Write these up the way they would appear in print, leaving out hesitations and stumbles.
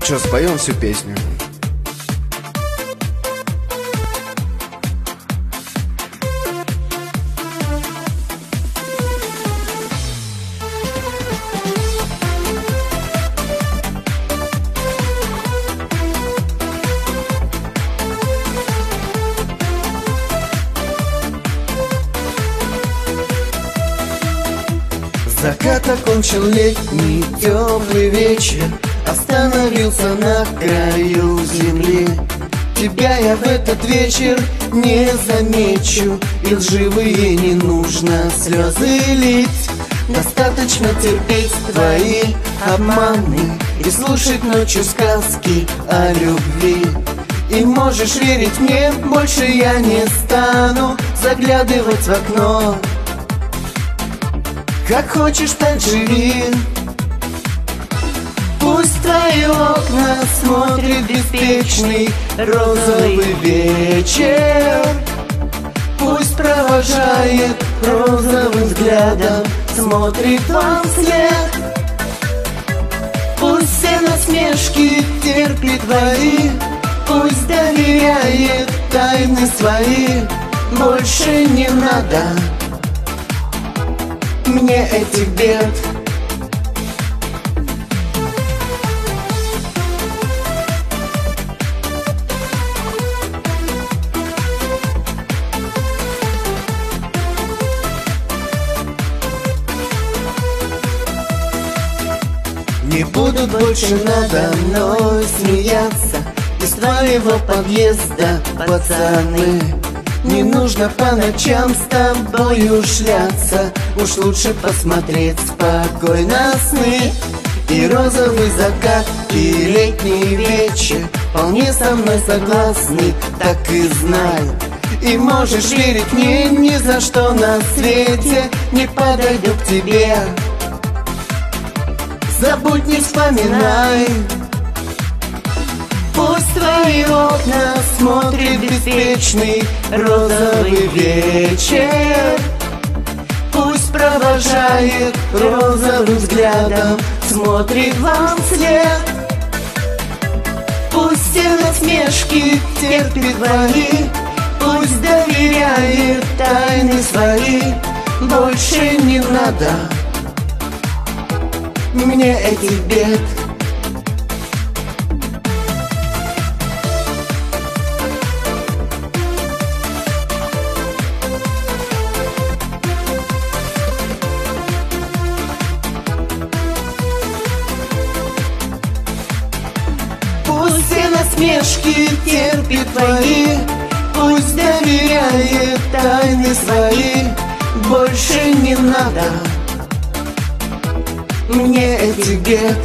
Чё, споем всю песню? Закат окончил летний теплый вечер, остановился на краю земли. Тебя я в этот вечер не замечу, и лживые не нужно слезы лить. Достаточно терпеть твои обманы и слушать ночью сказки о любви. И можешь верить мне, больше я не стану заглядывать в окно. Как хочешь, так живи. Пусть твои окна смотрит беспечный розовый вечер. Пусть провожает розовым взглядом, смотрит вам вслед. Пусть все насмешки терпит твои, пусть доверяет тайны свои. Больше не надо мне этих бед. Не будут больше надо мной смеяться из твоего подъезда, пацаны. Не нужно по ночам с тобою шляться, уж лучше посмотреть спокойно сны. И розовый закат, и летний вечер вполне со мной согласны, так и знай. И можешь верить мне, ни за что на свете не подойду к тебе. Забудь, не вспоминай. Пусть твои окна смотрит беспечный розовый вечер. Пусть провожает розовым взглядом, смотрит вам вслед. Пусть все насмешки терпит твои, пусть доверяет тайны свои. Больше не надо мне этих бед. Пусть все насмешки терпит твои, пусть доверяет тайны свои. Больше не надо мне этих бед.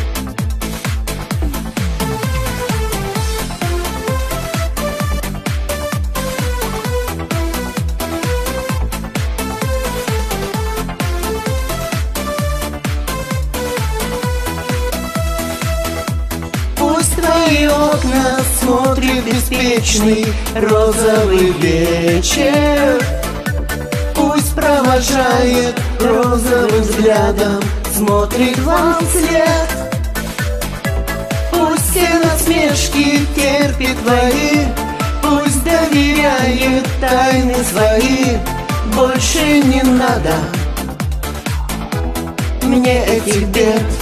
Пусть твои окна смотрит беспечный розовый вечер. Пусть провожает розовым взглядом, смотрит вам вслед. Пусть все насмешки терпит твои, пусть доверяет тайны свои. Больше не надо мне этих бед.